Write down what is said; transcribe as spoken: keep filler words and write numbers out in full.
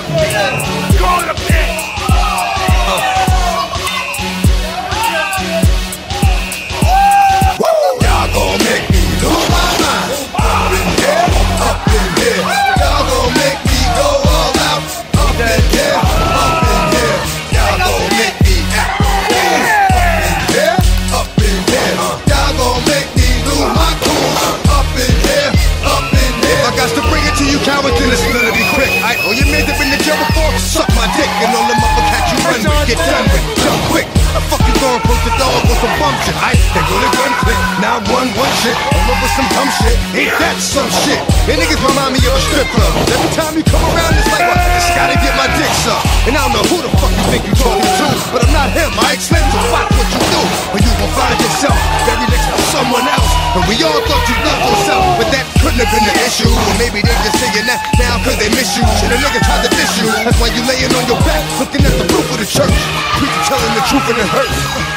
Go to bitch! Y'all gon' make me lose my mind. Up in here, up in here. Y'all gon' make me go all out. Up in here, up in here. Y'all gon' make me act. Up in here, up in here. Y'all gon' make me lose my cool. Up in here, up in here. I got to bring it to you, cowards, and it's gonna be quick. I know you made it in the jail before. Suck my dick and all them other cats you run with. Get done with, jump quick. I fucking going post the dog with some bum shit. I they go to gun click. Now I run one shit. I'm over some dumb shit. Ain't that some shit? And niggas remind me of a strip club. Every time you come around, it's like, well, I just gotta get my dick sucked. And I don't know who the fuck you think you talking to, but I'm not him. I explain to watch what you do, or you gon' find yourself very next to someone else. And we all thought you loved yourself, but that couldn't have been the issue. Or maybe they just saying that now cause they miss you. Shit, a nigga tried to diss you. That's why you laying on your back, looking at the roof of the church. Preacher telling the truth and it hurts.